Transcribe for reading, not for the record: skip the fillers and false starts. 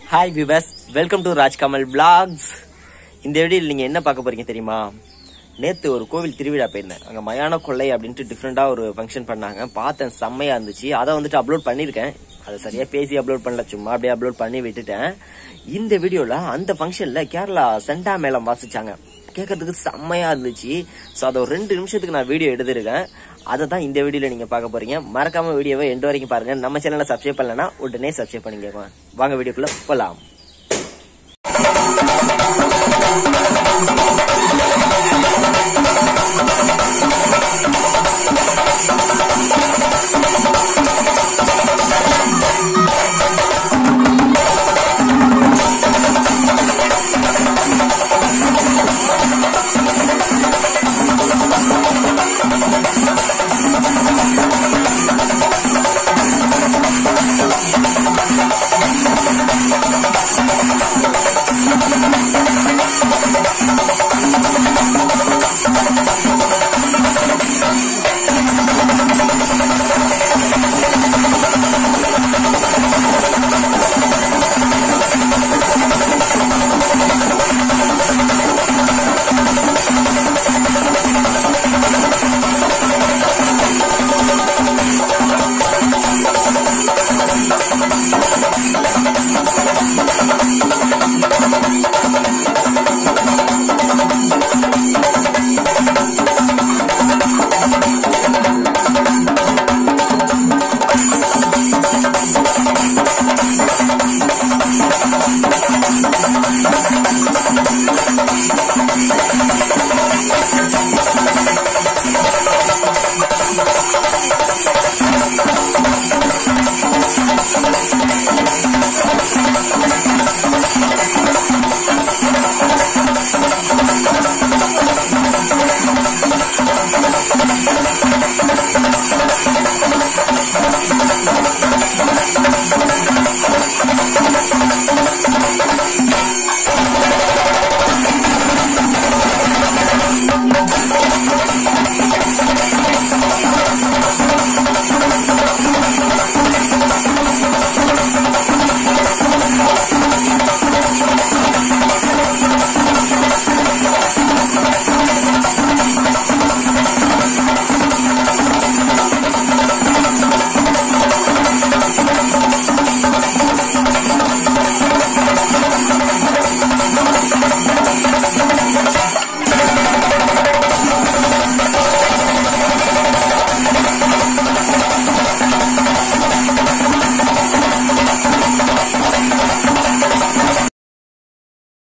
Hi viewers, welcome to Rajkamal blogs. இந்த வீடியோல நீங்க என்ன பார்க்க போறீங்க தெரியுமா? நேத்து ஒரு கோவில் திருவிழா போயிருந்தேன். அங்க மயான கொள்ளை அப்படின்ட்டு டிஃபரெண்டா ஒரு ஃபங்க்ஷன் பண்ணாங்க. பார்த்தேன், செம்மையா இருந்துச்சு. அதை வந்துட்டு அப்லோட் பண்ணிருக்கேன். அதை சரியா பேசி அப்லோட் பண்ணல, சும்மா அப்படியே அப்லோட் பண்ணி விட்டுட்டேன். இந்த வீடியோல அந்த ஃபங்க்ஷன்ல கேரளா செண்டா மேளம் வாசிச்சாங்க. கேட்கறதுக்கு செம்மையா இருந்துச்சு. சோ அதை ஒரு 2 நிமிஷத்துக்கு நான் வீடியோ எடுத்திருக்கேன். அதை தான் இந்த வீடியோல நீங்க பார்க்க போறீங்க. மறக்காம வீடியோவை எண்ட் வரைக்கும் பாருங்க. நம்ம சேனலை சப்ஸ்கிரைப் பண்ணலன்னா உடனே சப்ஸ்கிரைப் பண்ணிக்கோங்க. வாங்க வீடியோக்குள்ள போலாம்.